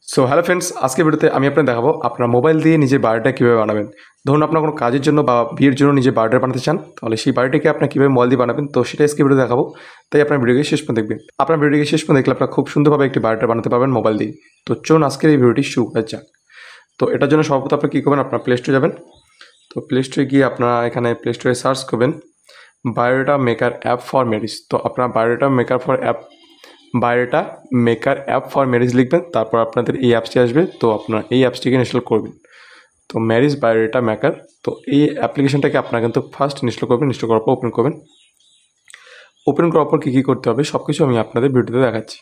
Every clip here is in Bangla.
সো হ্যালো ফ্রেন্ডস, আজকে ভিডিওতে আমি আপনাদের দেখাবো আপনার মোবাইল দিয়ে নিজের বায়োডাটা কীভাবে বানাবেন। ধরুন আপনার কোনো কাজের জন্য বা বিয়ের জন্য নিজের বায়োডাটা বানাতে চান, তাহলে সেই বায়োডাটাকে আপনি কীভাবে মোবাইল দিয়ে বানাবেন, তো সেটা আজকে ভিডিও দেখাবো। তাই আপনার ভিডিওকে শেষ পর্যন্ত দেখবেন। আপনার ভিডিওকে শেষ পর্যন্ত দেখলে আপনারা খুব সুন্দরভাবে একটি বায়োডাটা বানাতে পারবেন মোবাইল দিয়ে। তো চলুন আজকের এই ভিডিওটি শুরু করা যাক। তো এটার জন্য সর্বপ্রথম আপনি কী করবেন, আপনার প্লে স্টোরে যাবেন। তো প্লে স্টোরে গিয়ে আপনারা এখানে প্লে স্টোরে সার্চ করবেন biodata maker app for marriage. তো আপনার biodata maker app for marriage লিখবেন, তারপর আপনাদের এই অ্যাপসটি আসবে। তো আপনার এই অ্যাপসটিকে ইনস্টল করবেন। তো ম্যারেজ বায়োডাটা মেকার, তো এই অ্যাপ্লিকেশনটাকে আপনারা কিন্তু ফার্স্ট ইনস্টল করবেন। ইনস্টল করার পর ওপেন করবেন। ওপেন করার পর কী করতে হবে সব কিছু আমি আপনাদের ভিডিওতে দেখাচ্ছি।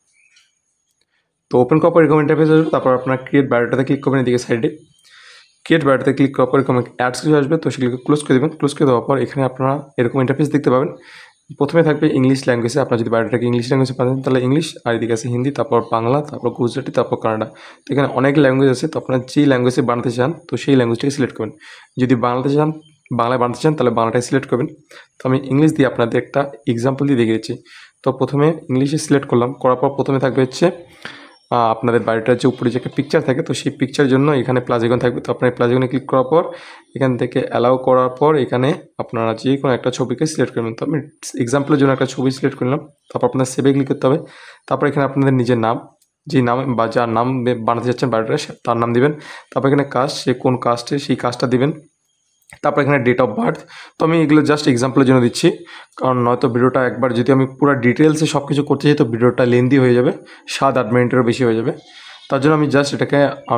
তো ওপেন করার পর এরকম ইন্টারফেস আসবে। তারপর আপনার ক্রিয়েট বায়োডাটাতে ক্লিক করবেন। এদিকে সাইডে ক্রিয়েট বায়োডাটাতে ক্লিক করার পর এরকম অ্যাডস কিছু আসবে। তো সেগুলোকে ক্লোজ করে দেবেন। ক্লোজ করে দেওয়ার পর এখানে আপনারা এরকম ইন্টারফেস দেখতে পাবেন। প্রথমে থাকবে ইংলিশ ল্যাঙ্গুয়েজে। আপনার যদি বায়োডাটাকে ইংলিশ ল্যাঙ্গুয়েজে পাঠান তাহলে ইংলিশ, আর এদিকে আছে হিন্দি, তারপর বাংলা, তারপর গুজরাটি, তারপর কানাডা। তো এখানে অনেক ল্যাঙ্গুয়েজ আছে। তো আপনারা যেই ল্যাঙ্গুয়েজে বানাতে চান তো সেই ল্যাঙ্গুয়েজটাকে সিলেক্ট করবেন। যদি বাংলায় বানাতে চান তাহলে বাংলাটাই সিলেক্ট করবেন। তো আমি ইংলিশ দিয়ে আপনাদের একটা এক্সাম্পল দিয়ে দেখিয়ে দিচ্ছি। তো প্রথমে ইংলিশে সিলেক্ট করলাম। করার পর প্রথমে থাকবে হচ্ছে আপনাদের বাড়িটার যে উপরে যে একটা পিকচার থাকে, তো সেই পিকচার জন্য এখানে প্লাস আইকন থাকবে। তো আপনার প্লাস আইকনে ক্লিক করার পর এখান থেকে অ্যালাউ করার পর এখানে আপনারা যে কোনো একটা ছবিকে সিলেক্ট করবেন। তো আমি এক্সাম্পলের জন্য একটা ছবি সিলেক্ট করলাম। তারপর আপনার সেভে ক্লিক করতে হবে। তারপর এখানে আপনাদের নিজের নাম, যেই নাম বা যার নাম বানাতে চাচ্ছেন বাড়িটা তার নাম দিবেন। তারপর এখানে কাস্ট, সে কোন কাস্টে সেই কাজটা দিবেন। তারপর এখানে ডেট অফ বার্থ। তো আমি এগুলো জাস্ট এক্সাম্পলের জন্য দিচ্ছি, কারণ নয়তো ভিডিওটা একবার যদি আমি পুরো ডিটেলসে সব কিছু করতে চাই তো ভিডিওটা লেন্দি হয়ে যাবে, 7-8 মিনিটেরও বেশি হয়ে যাবে। তার জন্য আমি জাস্ট এটাকে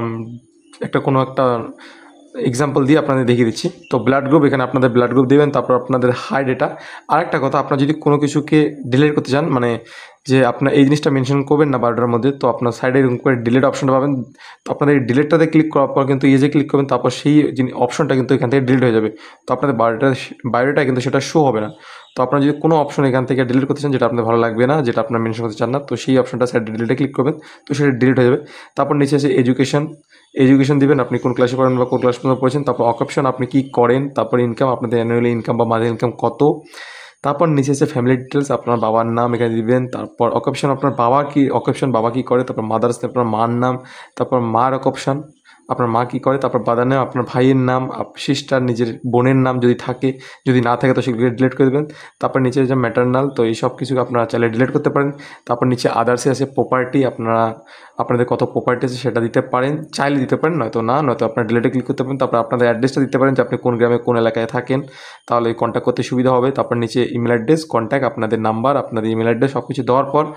কোনো একটা এক্সাম্পল দিয়ে আপনাদের দেখিয়ে দিচ্ছি। তো ব্লাড গ্রুপ, এখানে আপনাদের ব্লাড গ্রুপ দেবেন। তারপর আপনাদের হাইট। এটা আরেকটা কথা, আপনার যদি কোনো কিছুকে ডিলিট করতে চান, মানে যে আপনার এই জিনিসটা মেনশন করবেন না বায়োডাটার মধ্যে, তো আপনার সাইডে এরকম করে ডিলিট অপশনটা পাবেন। তো আপনাদের এই ডিলিটটাতে ক্লিক করার পর কিন্তু এই যে ক্লিক করবেন, তারপর সেই অপশনটা কিন্তু এখান থেকে ডিলিট হয়ে যাবে। তো আপনাদের বায়োডাটা কিন্তু সেটা শো হবে না। তো আপনারা যদি কোনো অপশন এখান থেকে ডিলিট করতে চান যেটা আপনার ভালো লাগবে না, যেটা আপনার মেনশন করতে চান না, তো সেই অপশনটা সাইডে ডিলিটে ক্লিক করবেন। তো সেটা ডিলিট হয়ে যাবে। তারপর নিচে আছে এডুকেশন দিবেন, আপনি কোন ক্লাসে পড়েন বা কোন ক্লাস পর্যন্ত পড়েছেন। তারপর অকুপেশন, আপনি কী করেন। তারপর ইনকাম, আপনাদের অ্যানুয়ালি ইনকাম বা মান্থলি ইনকাম কত। তারপর নিচে আছে ফ্যামিলি ডিটেলস, আপনার বাবার নাম এখানে দিবেন। তারপর অকুপেশন, আপনার বাবা কী করে। তারপর মাদার্স, আপনার মার নাম। তারপর মার অকুপেশন, আপনার মা কী করে। তারপর বাবার নাম, আপনার ভাইয়ের নাম, সিস্টার, নিজের বোনের নাম যদি থাকে, যদি না থাকে তো সেগুলো ডিলিট করে দেবেন। তারপর নিচে যে ম্যাটারনাল, তো এই সব কিছু আপনারা চাইলে ডিলিট করতে পারেন। তারপর নিচে আদার্সে আছে প্রপার্টি, আপনাদের কত প্রপার্টি আছে সেটা দিতে পারেন, চাইলে দিতে পারেন, নয়তো আপনার ডিলিটে ক্লিক করতে পারেন। তারপর আপনাদের অ্যাড্রেসটা দিতে পারেন যে আপনি কোন গ্রামে কোন এলাকায় থাকেন, তাহলে কন্ট্যাক্ট করতে সুবিধা হবে। তারপর নিচে ইমেল অ্যাড্রেস, কন্ট্যাক্ট, আপনাদের নাম্বার, আপনাদের ইমেল অ্যাড্রেস সব কিছু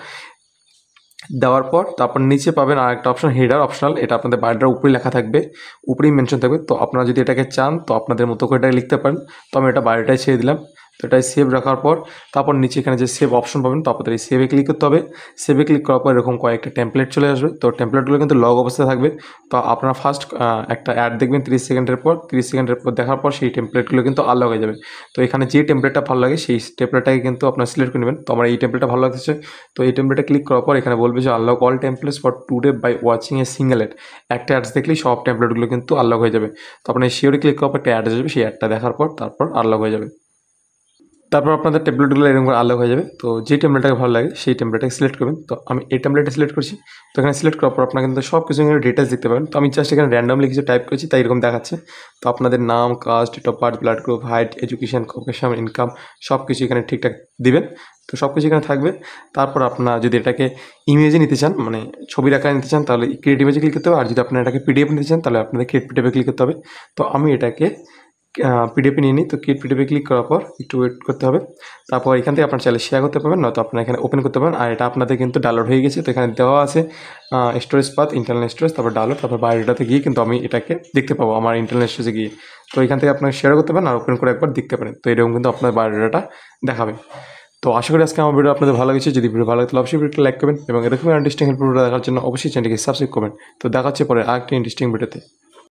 দেওয়ার পর তারপর নিচে পাবেন আর একটা অপশন হেডার অপশনাল। এটা আপনাদের বায়োডাটার উপরেই লেখা থাকবে, উপরেই মেনশন থাকবে। তো আপনারা যদি এটাকে চান তো আপনাদের মতো করে এটাকে লিখতে পারেন। তো আমি এটা বায়োডাটায় ছেড়ে দিলাম। তো এটাই সেভ রাখার পর তারপর নিচে এখানে যে সেভ অপশন পাবেন, তো আপনাদের এই সেভে ক্লিক করতে হবে। সেভে ক্লিক করার পর এরকম কয়েকটা টেমপ্লেট চলে আসবে। তো টেমপ্লেটগুলো কিন্তু লগ অবস্থায় থাকবে। তো আপনারা ফার্স্ট একটা অ্যাড দেখবেন 30 সেকেন্ডের পর দেখার পর সেই টেমপ্লেটগুলো কিন্তু আনলক হয়ে যাবে। তো এখানে যে টেমপ্লেটটা ভালো লাগে সেই টেমপ্লেটটাকে কিন্তু আপনারা সিলেক্ট করে নেবেন। তো আমার এই টেমপ্লেটটা ভালো লাগছে। তো এই টেমপ্লেটে ক্লিক করার পর এখানে বলবে যে unlock all templates for today by watching a single ad. একটা অ্যাডস দেখলেই সব টেমপ্লেটগুলো কিন্তু আনলক হয়ে যাবে। তো আপনার শিওরে ক্লিক করার পর একটা অ্যাড আসবে, সেই অ্যাডটা দেখার পর তারপর আনলক হয়ে যাবে। তারপর আপনাদের টেমপ্লেটগুলো এরকম করে আনলক হয়ে যাবে। তো যে টেমপ্লেটটাকে ভালো লাগে সেই টেমপ্লেটটাকে সিলেক্ট করবেন। তো আমি এই টেমপ্লেটটা সিলেক্ট করছি। তো এখানে সিলেক্ট করার পর আপনারা কিন্তু সব কিছু ডিটেলস দেখতে পাবেন। তো আমি জাস্ট এখানে র্যান্ডমলি কিছু টাইপ করেছি, তাই এরকম দেখাচ্ছে। তো আপনাদের নাম, caste, date of birth, blood group, height, education, occupation, income সব কিছু এখানে ঠিকঠাক দিবেন। তো সব কিছু এখানে থাকবে। তারপর আপনারা যদি এটাকে ইমেজে নিতে চান, মানে ছবির আকারে নিতে চান, তাহলে ক্রিয়েট ইমেজে ক্লিক করতে হবে। আর যদি আপনারা এটাকে পিডিএফ নিতে চান তাহলে আপনাদের ক্রিয়েট পিডিএফে ক্লিক করতে হবে। তো আমি এটাকে পিডিএফে নিয়ে নিই। তো ক্রিয়েট পিডিএফে ক্লিক করার পর একটু ওয়েট করতে হবে। তারপর এখান থেকে আপনার চাইলে শেয়ার করতে পারবেন, নয়তো আপনারা এখানে ওপেন করতে পারেন। আর এটা আপনাদের কিন্তু ডাউনলোড হয়ে গেছে। তো এখানে দেওয়া আছে স্টোরেজ পাথ, ইন্টারনাল স্টোরেজ, তারপর ডাউনলোড, তারপর বায়োডাটাতে গিয়ে কিন্তু আমি এটাকে দেখতে পাবো আমার ইন্টারনাল স্টোরেজে গিয়ে। তো এখান থেকে আপনারা শেয়ার করতে পারেন আর ওপেন করে একবার দেখতে পারেন। তো এরকম কিন্তু আপনার বায়োডাটা দেখাবে। তো আশা করি আজকে আমার ভিডিও আপনাদের ভালো লাগছে। যদি ভিডিও ভালো লাগে তাহলে অবশ্যই ভিডিওটা লাইক করবেন এবং এরকম ইন্টারেস্টিং হেল্পফুল ভিডিও দেখার জন্য অবশ্যই চ্যানেলকে সাবস্ক্রাইব করবেন। তো দেখা হচ্ছে পরে আরেকটি ইন্টারেস্টিং ভিডিওতে।